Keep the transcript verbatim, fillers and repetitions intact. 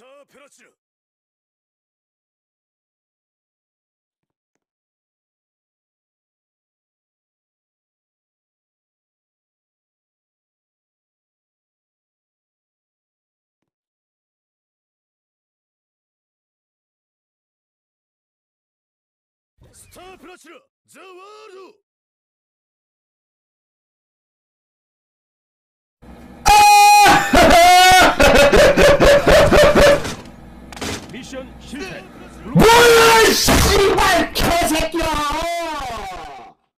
タープラチナ。スタープラチナザワールド。ミッション失敗。